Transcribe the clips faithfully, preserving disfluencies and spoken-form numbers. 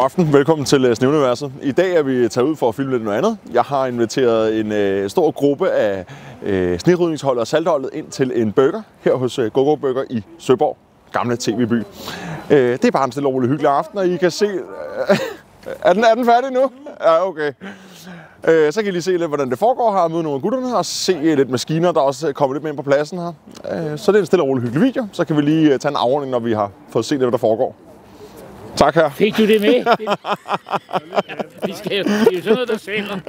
aften. Velkommen til Sneuniverset. I dag er vi taget ud for at filme lidt noget andet. Jeg har inviteret en øh, stor gruppe af øh, snerydningsholdet og saltholdet ind til en burger her hos øh, Go-Go Burger i Søborg, gamle tv-by. Øh, det er bare en stille og rolig hyggelig aften, og I kan se... Øh, er, den, er den færdig nu? Ja, okay. Øh, så kan I lige se lidt, hvordan det foregår her, møde nogle af gutterne og se lidt maskiner, der også kommer lidt mere ind på pladsen her. Øh, så det er en stille og rolig hyggelig video. Så kan vi lige tage en afrunding, når vi har fået set lidt, hvad der foregår. Tak her. Fik du det med? Vi skal jo sådan noget, der sælger.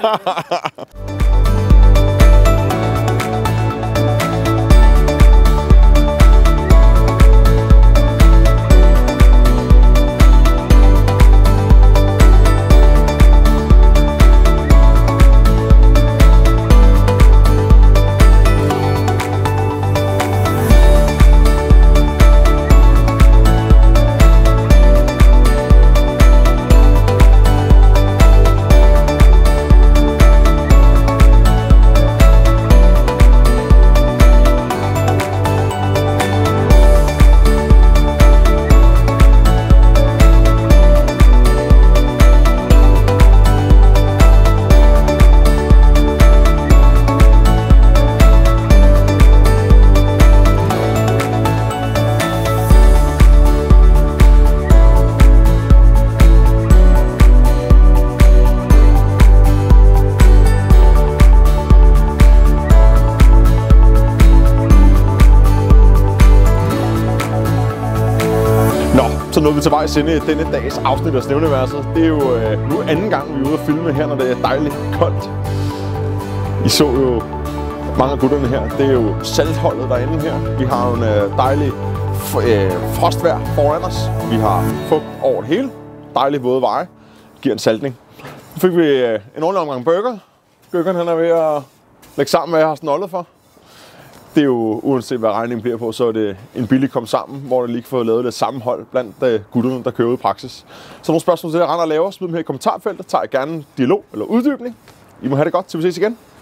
Så nåede vi til vejs ende i denne dags afsnit af Sneuniverset. Det er jo øh, nu anden gang, vi er ude at filme her, når det er dejligt koldt. I så jo mange af gutterne her. Det er jo saltholdet derinde her. Vi har jo en øh, dejlig øh, frostvejr foran os. Vi har fugt over det hele. Dejlige våde veje. Giver en saltning. Så fik vi øh, en ordentlig omgang burger. Burgeren han er ved at lægge sammen, hvad jeg har snollet for. Det er jo, uanset hvad regningen bliver på, så er det en billig kom sammen, hvor der lige kan få lavet lidt sammenhold blandt uh, gutterne, der kører ud i praksis. Så nogle spørgsmål til det, jeg render og laver, smid dem her i kommentarfeltet. Tager jeg gerne dialog eller uddybning. I må have det godt, til vi ses igen.